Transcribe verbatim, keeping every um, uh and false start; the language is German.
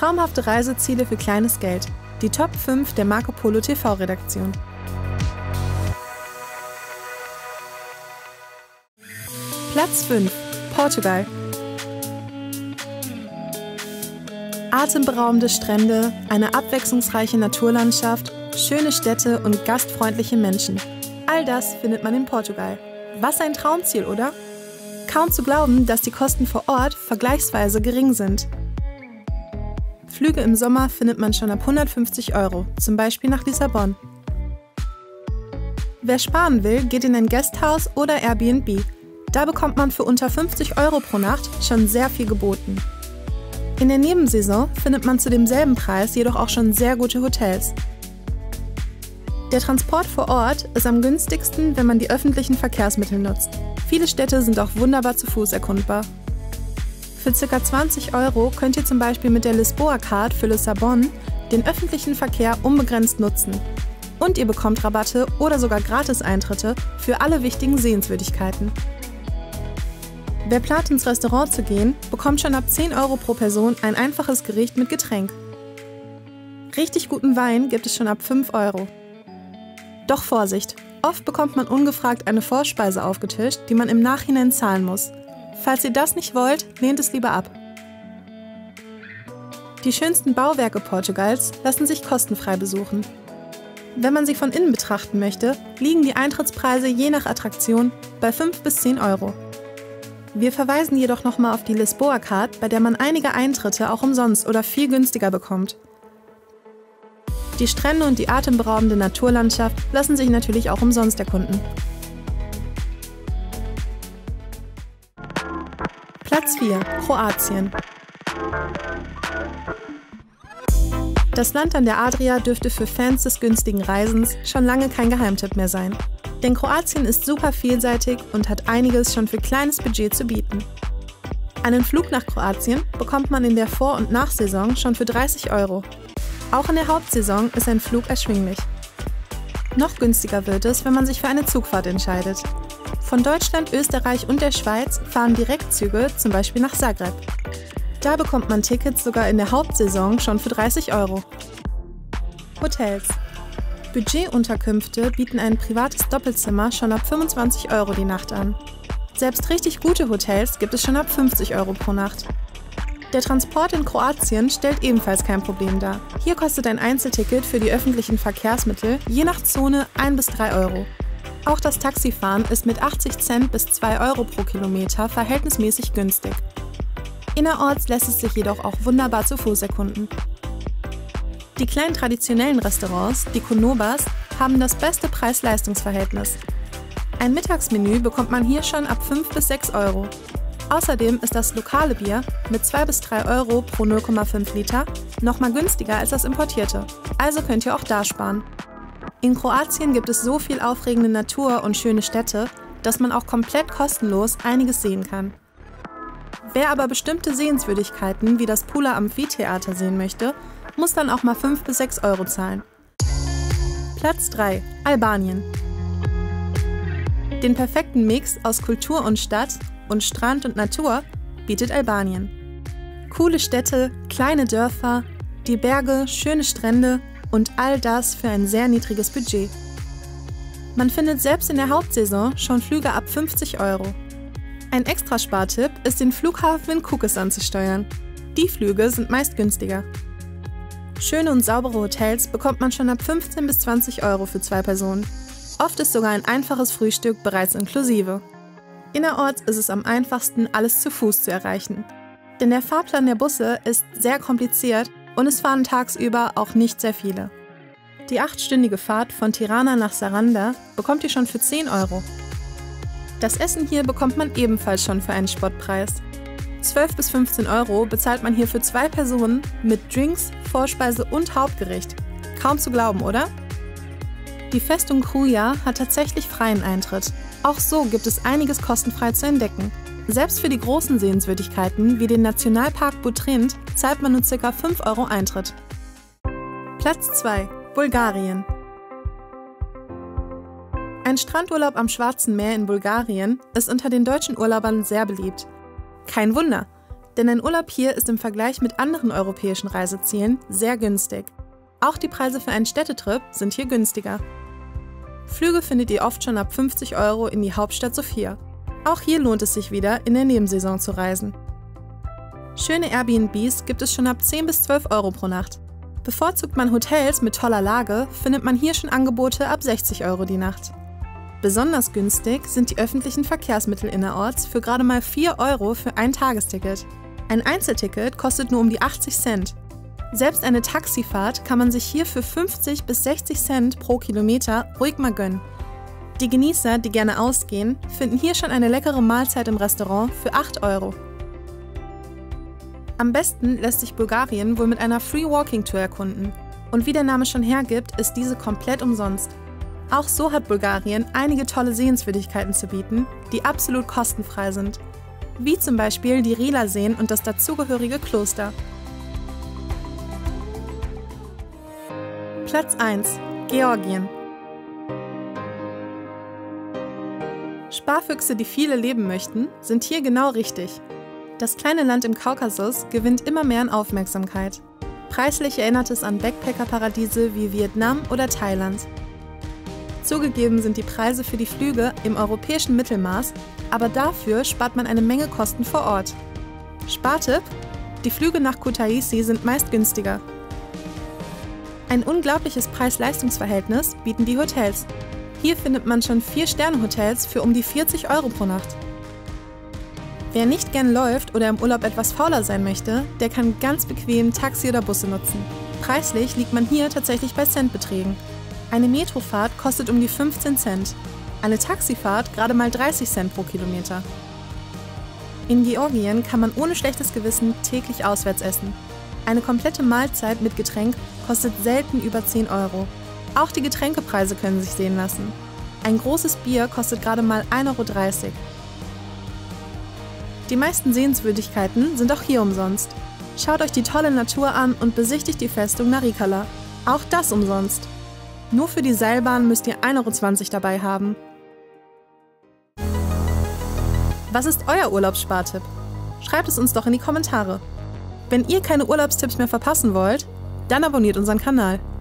Traumhafte Reiseziele für kleines Geld. Die Top fünf der Marco Polo T V-Redaktion. Platz fünf. Portugal. Atemberaubende Strände, eine abwechslungsreiche Naturlandschaft, schöne Städte und gastfreundliche Menschen. All das findet man in Portugal. Was ein Traumziel, oder? Kaum zu glauben, dass die Kosten vor Ort vergleichsweise gering sind. Flüge im Sommer findet man schon ab hundertfünfzig Euro, zum Beispiel nach Lissabon. Wer sparen will, geht in ein Guesthouse oder Airbnb. Da bekommt man für unter fünfzig Euro pro Nacht schon sehr viel geboten. In der Nebensaison findet man zu demselben Preis jedoch auch schon sehr gute Hotels. Der Transport vor Ort ist am günstigsten, wenn man die öffentlichen Verkehrsmittel nutzt. Viele Städte sind auch wunderbar zu Fuß erkundbar. Für ca. zwanzig Euro könnt ihr zum Beispiel mit der Lisboa Card für Lissabon den öffentlichen Verkehr unbegrenzt nutzen. Und ihr bekommt Rabatte oder sogar Gratis-Eintritte für alle wichtigen Sehenswürdigkeiten. Wer plant, ins Restaurant zu gehen, bekommt schon ab zehn Euro pro Person ein einfaches Gericht mit Getränk. Richtig guten Wein gibt es schon ab fünf Euro. Doch Vorsicht! Oft bekommt man ungefragt eine Vorspeise aufgetischt, die man im Nachhinein zahlen muss. Falls ihr das nicht wollt, lehnt es lieber ab. Die schönsten Bauwerke Portugals lassen sich kostenfrei besuchen. Wenn man sie von innen betrachten möchte, liegen die Eintrittspreise je nach Attraktion bei fünf bis zehn Euro. Wir verweisen jedoch nochmal auf die Lisboa Card, bei der man einige Eintritte auch umsonst oder viel günstiger bekommt. Die Strände und die atemberaubende Naturlandschaft lassen sich natürlich auch umsonst erkunden. Platz vier. Kroatien. Das Land an der Adria dürfte für Fans des günstigen Reisens schon lange kein Geheimtipp mehr sein. Denn Kroatien ist super vielseitig und hat einiges schon für kleines Budget zu bieten. Einen Flug nach Kroatien bekommt man in der Vor- und Nachsaison schon für dreißig Euro. Auch in der Hauptsaison ist ein Flug erschwinglich. Noch günstiger wird es, wenn man sich für eine Zugfahrt entscheidet. Von Deutschland, Österreich und der Schweiz fahren Direktzüge zum Beispiel nach Zagreb. Da bekommt man Tickets sogar in der Hauptsaison schon für dreißig Euro. Hotels. Budgetunterkünfte bieten ein privates Doppelzimmer schon ab fünfundzwanzig Euro die Nacht an. Selbst richtig gute Hotels gibt es schon ab fünfzig Euro pro Nacht. Der Transport in Kroatien stellt ebenfalls kein Problem dar. Hier kostet ein Einzelticket für die öffentlichen Verkehrsmittel je nach Zone ein bis drei Euro. Auch das Taxifahren ist mit achtzig Cent bis zwei Euro pro Kilometer verhältnismäßig günstig. Innerorts lässt es sich jedoch auch wunderbar zu Fuß erkunden. Die kleinen traditionellen Restaurants, die Konobas, haben das beste Preis-Leistungs-Verhältnis. Ein Mittagsmenü bekommt man hier schon ab fünf bis sechs Euro. Außerdem ist das lokale Bier mit zwei bis drei Euro pro null Komma fünf Liter nochmal günstiger als das importierte. Also könnt ihr auch da sparen. In Kroatien gibt es so viel aufregende Natur und schöne Städte, dass man auch komplett kostenlos einiges sehen kann. Wer aber bestimmte Sehenswürdigkeiten wie das Pula Amphitheater sehen möchte, muss dann auch mal fünf bis sechs Euro zahlen. Platz drei. Albanien. Den perfekten Mix aus Kultur und Stadt und Strand und Natur bietet Albanien. Coole Städte, kleine Dörfer, die Berge, schöne Strände und all das für ein sehr niedriges Budget. Man findet selbst in der Hauptsaison schon Flüge ab fünfzig Euro. Ein Extraspartipp ist, den Flughafen in Kukës anzusteuern. Die Flüge sind meist günstiger. Schöne und saubere Hotels bekommt man schon ab fünfzehn bis zwanzig Euro für zwei Personen. Oft ist sogar ein einfaches Frühstück bereits inklusive. Innerorts ist es am einfachsten, alles zu Fuß zu erreichen. Denn der Fahrplan der Busse ist sehr kompliziert und es fahren tagsüber auch nicht sehr viele. Die achtstündige Fahrt von Tirana nach Saranda bekommt ihr schon für zehn Euro. Das Essen hier bekommt man ebenfalls schon für einen Spottpreis. zwölf bis fünfzehn Euro bezahlt man hier für zwei Personen mit Drinks, Vorspeise und Hauptgericht. Kaum zu glauben, oder? Die Festung Kruja hat tatsächlich freien Eintritt. Auch so gibt es einiges kostenfrei zu entdecken. Selbst für die großen Sehenswürdigkeiten wie den Nationalpark Butrint zahlt man nur ca. fünf Euro Eintritt. Platz zwei. Bulgarien. Ein Strandurlaub am Schwarzen Meer in Bulgarien ist unter den deutschen Urlaubern sehr beliebt. Kein Wunder, Denn ein Urlaub hier ist im Vergleich mit anderen europäischen Reisezielen sehr günstig. Auch die Preise für einen Städtetrip sind hier günstiger. Flüge findet ihr oft schon ab fünfzig Euro in die Hauptstadt Sofia. Auch hier lohnt es sich wieder, in der Nebensaison zu reisen. Schöne Airbnbs gibt es schon ab zehn bis zwölf Euro pro Nacht. Bevorzugt man Hotels mit toller Lage, findet man hier schon Angebote ab sechzig Euro die Nacht. Besonders günstig sind die öffentlichen Verkehrsmittel innerorts für gerade mal vier Euro für ein Tagesticket. Ein Einzelticket kostet nur um die achtzig Cent. Selbst eine Taxifahrt kann man sich hier für fünfzig bis sechzig Cent pro Kilometer ruhig mal gönnen. Die Genießer, die gerne ausgehen, finden hier schon eine leckere Mahlzeit im Restaurant für acht Euro. Am besten lässt sich Bulgarien wohl mit einer Free Walking Tour erkunden. Und wie der Name schon hergibt, ist diese komplett umsonst. Auch so hat Bulgarien einige tolle Sehenswürdigkeiten zu bieten, die absolut kostenfrei sind. Wie zum Beispiel die Rila-Seen und das dazugehörige Kloster. Platz eins. Georgien. Sparfüchse, die viele leben möchten, sind hier genau richtig. Das kleine Land im Kaukasus gewinnt immer mehr an Aufmerksamkeit. Preislich erinnert es an Backpacker-Paradiese wie Vietnam oder Thailand. Zugegeben sind die Preise für die Flüge im europäischen Mittelmaß, aber dafür spart man eine Menge Kosten vor Ort. Spartipp: Die Flüge nach Kutaisi sind meist günstiger. Ein unglaubliches Preis-Leistungs-Verhältnis bieten die Hotels. Hier findet man schon vier Sterne Hotels für um die vierzig Euro pro Nacht. Wer nicht gern läuft oder im Urlaub etwas fauler sein möchte, der kann ganz bequem Taxi oder Busse nutzen. Preislich liegt man hier tatsächlich bei Centbeträgen. Eine Metrofahrt kostet um die fünfzehn Cent, eine Taxifahrt gerade mal dreißig Cent pro Kilometer. In Georgien kann man ohne schlechtes Gewissen täglich auswärts essen. Eine komplette Mahlzeit mit Getränk kostet selten über zehn Euro. Auch die Getränkepreise können sich sehen lassen. Ein großes Bier kostet gerade mal ein Euro dreißig. Die meisten Sehenswürdigkeiten sind auch hier umsonst. Schaut euch die tolle Natur an und besichtigt die Festung Narikala. Auch das umsonst. Nur für die Seilbahn müsst ihr ein Euro zwanzig dabei haben. Was ist euer Urlaubsspartipp? Schreibt es uns doch in die Kommentare. Wenn ihr keine Urlaubstipps mehr verpassen wollt, dann abonniert unseren Kanal.